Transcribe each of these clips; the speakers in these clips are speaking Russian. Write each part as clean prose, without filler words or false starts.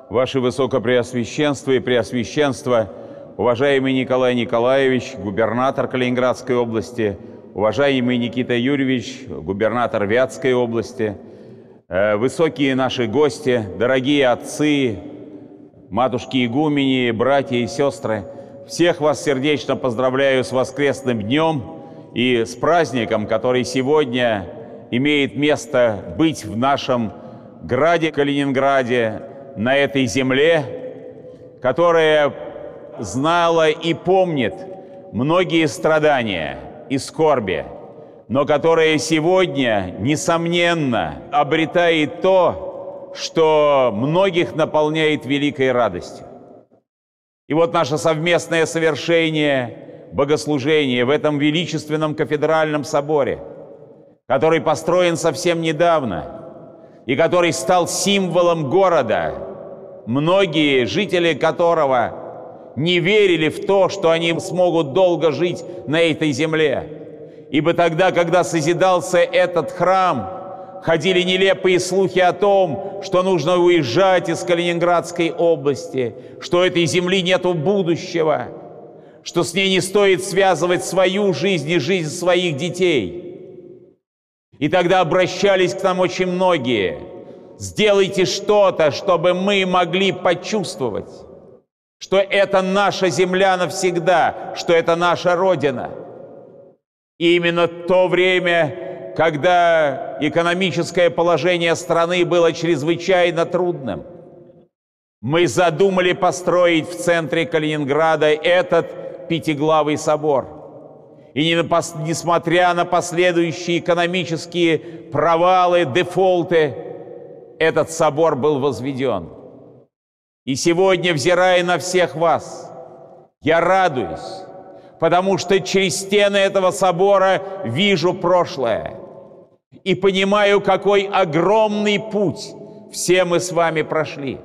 Ваше Высокопреосвященство и Преосвященство, уважаемый Николай Николаевич, губернатор Калининградской области, уважаемый Никита Юрьевич, губернатор Вятской области, высокие наши гости, дорогие отцы, матушки-игумени, братья и сестры, всех вас сердечно поздравляю с воскресным днем и с праздником, который сегодня имеет место быть в нашем граде Калининграде, на этой земле, которая знала и помнит многие страдания и скорби, но которая сегодня, несомненно, обретает то, что многих наполняет великой радостью. И вот наше совместное совершение богослужения в этом величественном кафедральном соборе, который построен совсем недавно и который стал символом города, многие жители которого не верили в то, что они смогут долго жить на этой земле. Ибо тогда, когда созидался этот храм, ходили нелепые слухи о том, что нужно уезжать из Калининградской области, что этой земли нету будущего, что с ней не стоит связывать свою жизнь и жизнь своих детей. И тогда обращались к нам очень многие. Сделайте что-то, чтобы мы могли почувствовать, что это наша земля навсегда, что это наша Родина. И именно то время, когда экономическое положение страны было чрезвычайно трудным, мы задумали построить в центре Калининграда этот пятиглавый собор. И несмотря на последующие экономические провалы, дефолты, этот собор был возведен. И сегодня, взирая на всех вас, я радуюсь, потому что через стены этого собора вижу прошлое и понимаю, какой огромный путь все мы с вами прошли.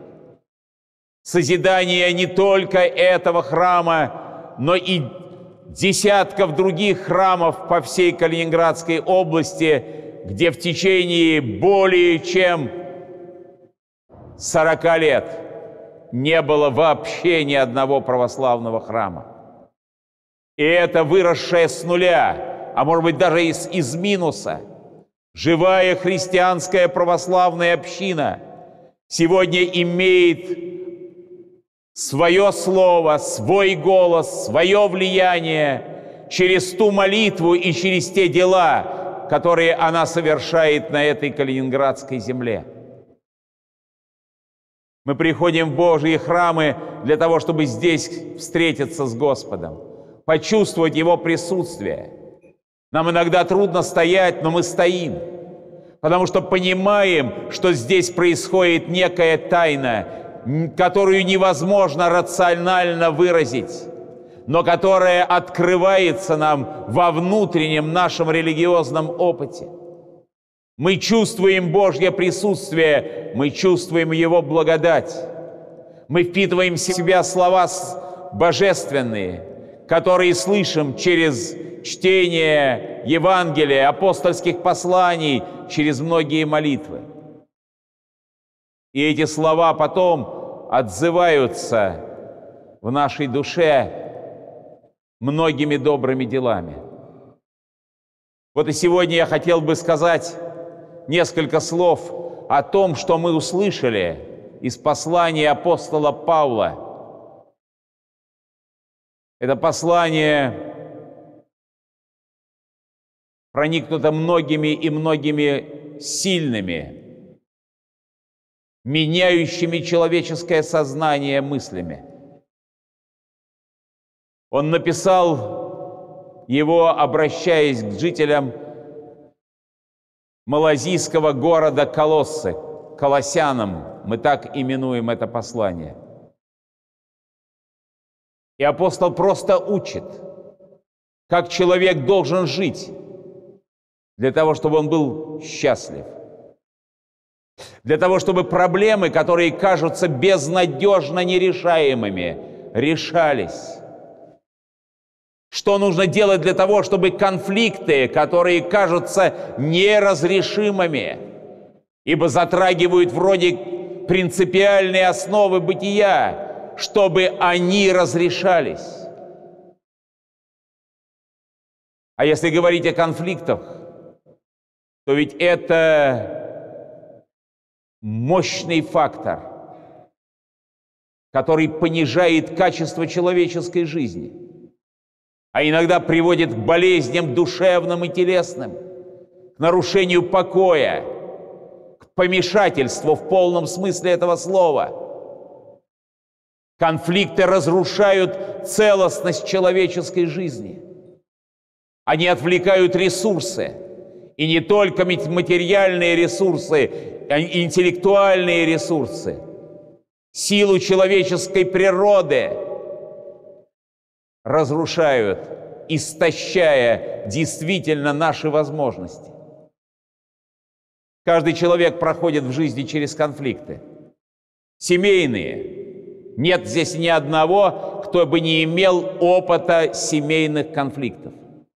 Созидание не только этого храма, но и десятков других храмов по всей Калининградской области, где в течение более чем 40 лет не было вообще ни одного православного храма. И это выросшая с нуля, а может быть даже из минуса, живая христианская православная община сегодня имеет свое слово, свой голос, свое влияние через ту молитву и через те дела, которые она совершает на этой Калининградской земле. Мы приходим в Божьи храмы для того, чтобы здесь встретиться с Господом, почувствовать Его присутствие. Нам иногда трудно стоять, но мы стоим, потому что понимаем, что здесь происходит некая тайна, которую невозможно рационально выразить, но которая открывается нам во внутреннем нашем религиозном опыте. Мы чувствуем Божье присутствие, мы чувствуем Его благодать. Мы впитываем в себя слова божественные, которые слышим через чтение Евангелия, апостольских посланий, через многие молитвы. И эти слова потом отзываются в нашей душе многими добрыми делами. Вот и сегодня я хотел бы сказать несколько слов о том, что мы услышали из послания апостола Павла. Это послание проникнуто многими и многими сильными, меняющими человеческое сознание мыслями. Он написал его, обращаясь к жителям малазийского города Колоссы, колоссянам, мы так именуем это послание. И апостол просто учит, как человек должен жить для того, чтобы он был счастлив. Для того, чтобы проблемы, которые кажутся безнадежно нерешаемыми, решались. Что нужно делать для того, чтобы конфликты, которые кажутся неразрешимыми, ибо затрагивают вроде принципиальные основы бытия, чтобы они разрешались. А если говорить о конфликтах, то ведь это мощный фактор, который понижает качество человеческой жизни, а иногда приводит к болезням душевным и телесным, к нарушению покоя, к помешательству в полном смысле этого слова. Конфликты разрушают целостность человеческой жизни. Они отвлекают ресурсы, и не только материальные ресурсы, а и интеллектуальные ресурсы, силу человеческой природы разрушают, истощая действительно наши возможности. Каждый человек проходит в жизни через конфликты. Семейные. Нет здесь ни одного, кто бы не имел опыта семейных конфликтов.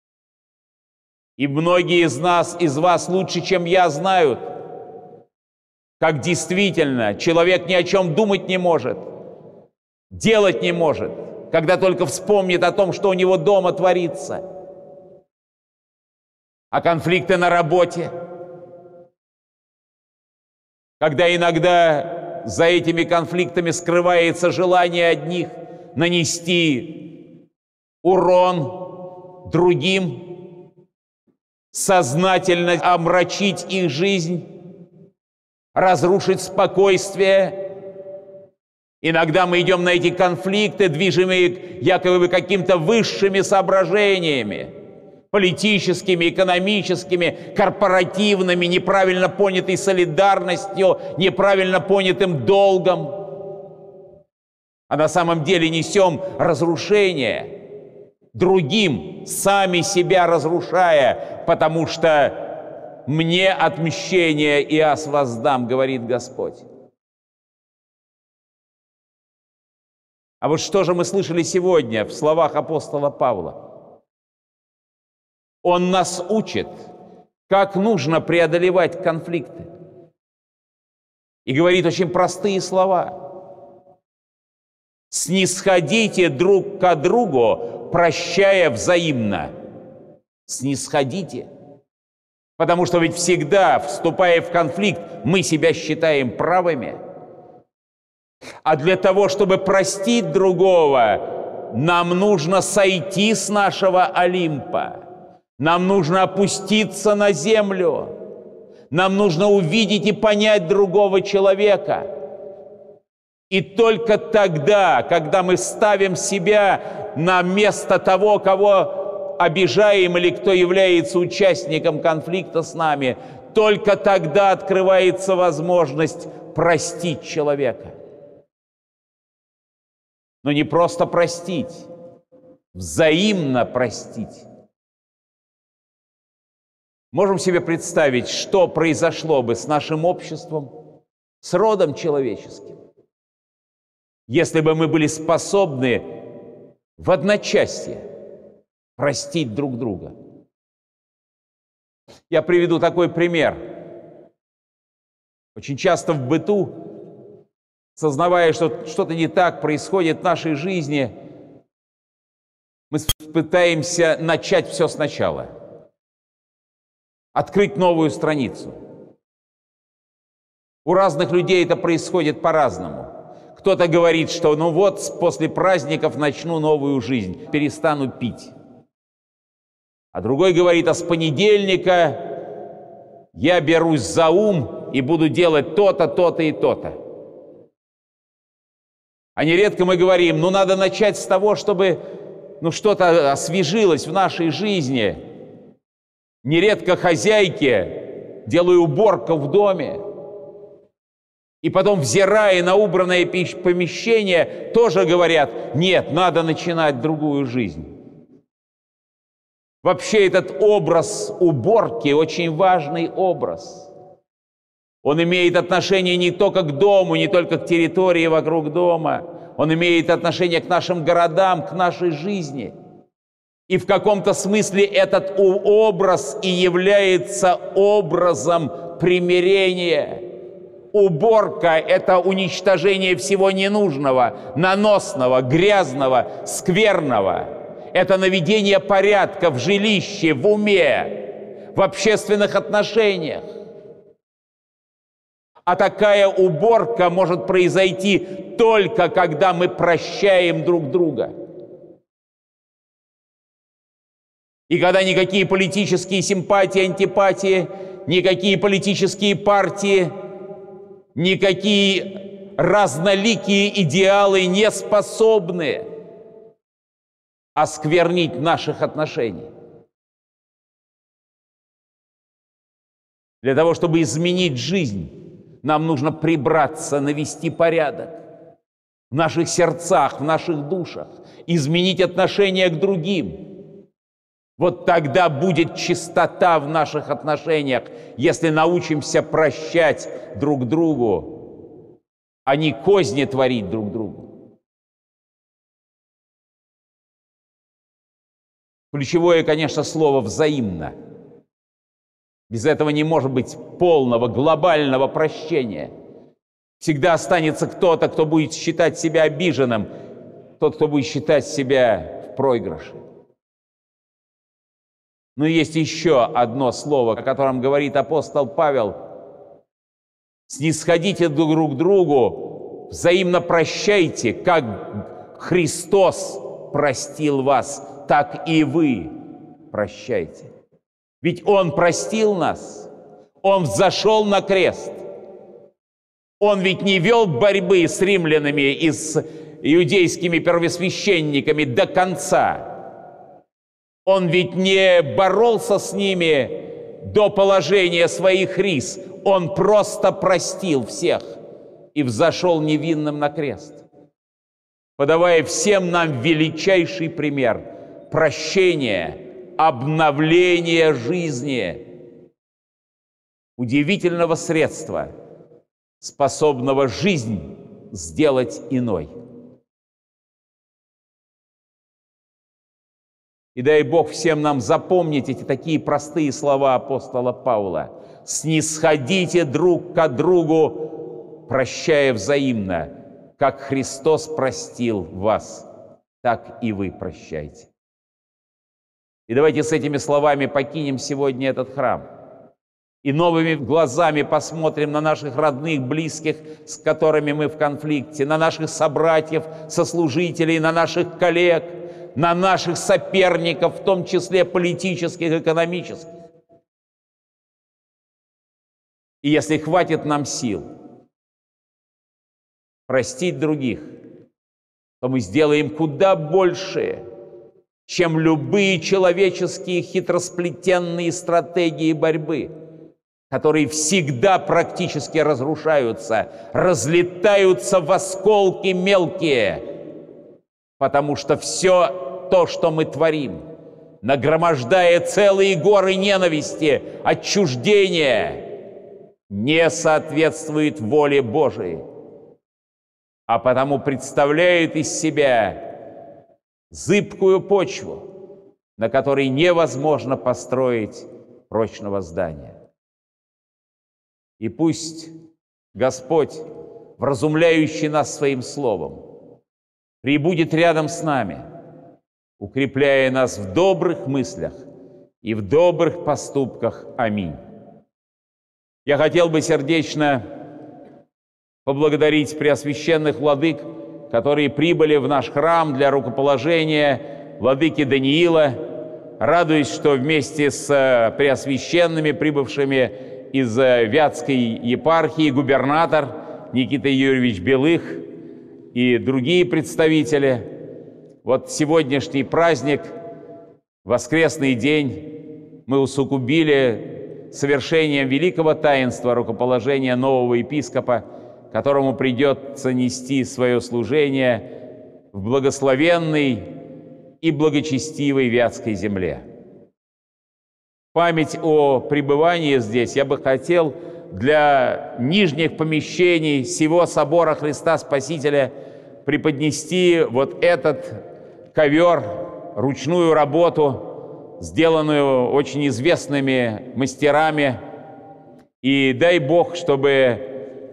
И многие из вас лучше, чем я, знают, как действительно человек ни о чем думать не может, делать не может, когда только вспомнит о том, что у него дома творится. А конфликты на работе, когда иногда за этими конфликтами скрывается желание одних нанести урон другим, сознательно омрачить их жизнь, разрушить спокойствие. Иногда мы идем на эти конфликты, движимые якобы какими-то высшими соображениями, политическими, экономическими, корпоративными, неправильно понятой солидарностью, неправильно понятым долгом. А на самом деле несем разрушение другим, сами себя разрушая, потому что «мне отмщение, и аз воздам», говорит Господь. А вот что же мы слышали сегодня в словах апостола Павла? Он нас учит, как нужно преодолевать конфликты. И говорит очень простые слова. «Снисходите друг к другу, прощая взаимно». Снисходите. Потому что ведь всегда, вступая в конфликт, мы себя считаем правыми. А для того, чтобы простить другого, нам нужно сойти с нашего Олимпа. Нам нужно опуститься на землю. Нам нужно увидеть и понять другого человека. И только тогда, когда мы ставим себя на место того, кого обижаем или кто является участником конфликта с нами, только тогда открывается возможность простить человека. Но не просто простить, взаимно простить. Можем себе представить, что произошло бы с нашим обществом, с родом человеческим, если бы мы были способны в одночасье простить друг друга. Я приведу такой пример. Очень часто в быту, сознавая, что что-то не так происходит в нашей жизни, мы пытаемся начать все сначала, открыть новую страницу. У разных людей это происходит по-разному. Кто-то говорит, что ну вот, после праздников начну новую жизнь, перестану пить. А другой говорит, а с понедельника я берусь за ум и буду делать то-то, то-то и то-то. А нередко мы говорим, ну надо начать с того, чтобы что-то освежилось в нашей жизни. Нередко хозяйки, делая уборку в доме, и потом, взирая на убранное помещение, тоже говорят, нет, надо начинать другую жизнь. Вообще этот образ уборки очень важный образ. Он имеет отношение не только к дому, не только к территории вокруг дома. Он имеет отношение к нашим городам, к нашей жизни. И в каком-то смысле этот образ и является образом примирения. Уборка – это уничтожение всего ненужного, наносного, грязного, скверного. Это наведение порядка в жилище, в уме, в общественных отношениях. А такая уборка может произойти только когда мы прощаем друг друга. И когда никакие политические симпатии, антипатии, никакие политические партии, никакие разноликие идеалы не способны осквернить наших отношений. Для того, чтобы изменить жизнь, нам нужно прибраться, навести порядок в наших сердцах, в наших душах, изменить отношение к другим. Вот тогда будет чистота в наших отношениях, если научимся прощать друг другу, а не козни творить друг другу. Ключевое, конечно, слово «взаимно». Без этого не может быть полного, глобального прощения. Всегда останется кто-то, кто будет считать себя обиженным, тот, кто будет считать себя в проигрыше. Но есть еще одно слово, о котором говорит апостол Павел. «Снисходите друг к другу, взаимно прощайте, как Христос простил вас, так и вы прощайте». Ведь Он простил нас, Он взошел на крест. Он ведь не вел борьбы с римлянами и с иудейскими первосвященниками до конца. Он ведь не боролся с ними до положения своих рис. Он просто простил всех и взошел невинным на крест, подавая всем нам величайший пример прощения, обновления жизни, удивительного средства, способного жизнь сделать иной. И дай Бог всем нам запомнить эти такие простые слова апостола Павла. «Снисходите друг к другу, прощая взаимно, как Христос простил вас, так и вы прощайте». И давайте с этими словами покинем сегодня этот храм и новыми глазами посмотрим на наших родных, близких, с которыми мы в конфликте, на наших собратьев, сослужителей, на наших коллег, на наших соперников, в том числе политических, экономических. И если хватит нам сил простить других, то мы сделаем куда больше, чем любые человеческие хитросплетенные стратегии борьбы, которые всегда практически разрушаются, разлетаются в осколки мелкие, потому что все то, что мы творим, нагромождая целые горы ненависти, отчуждения, не соответствует воле Божией, а потому представляет из себя зыбкую почву, на которой невозможно построить прочного здания. И пусть Господь, вразумляющий нас Своим Словом, пребудет рядом с нами, укрепляя нас в добрых мыслях и в добрых поступках. Аминь. Я хотел бы сердечно поблагодарить преосвященных владык, которые прибыли в наш храм для рукоположения владыки Даниила. Радуюсь, что вместе с преосвященными, прибывшими из Вятской епархии, губернатор Никита Юрьевич Белых и другие представители, вот сегодняшний праздник, воскресный день, мы усугубили совершением великого таинства рукоположения нового епископа, которому придется нести свое служение в благословенной и благочестивой Вятской земле. Память о пребывании здесь я бы хотел для нижних помещений всего собора Христа Спасителя преподнести вот этот ковер, ручную работу, сделанную очень известными мастерами. И дай Бог, чтобы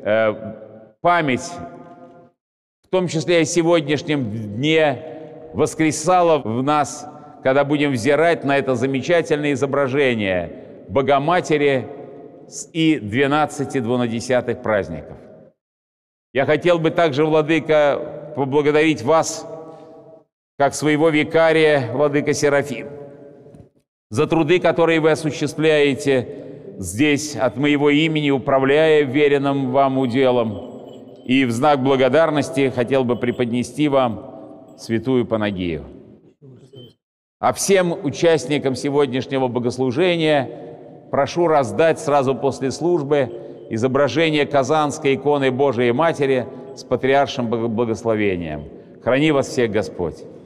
память, в том числе о сегодняшнем дне, воскресала в нас, когда будем взирать на это замечательное изображение Богоматери и 12 двунадесятых праздников. Я хотел бы также, Владыка, поблагодарить вас, как своего викария, Владыка Серафим, за труды, которые вы осуществляете здесь от моего имени, управляя веренным вам уделом. И в знак благодарности хотел бы преподнести вам святую Панагию. А всем участникам сегодняшнего богослужения прошу раздать сразу после службы изображение Казанской иконы Божией Матери с патриаршим благословением. Храни вас всех Господь!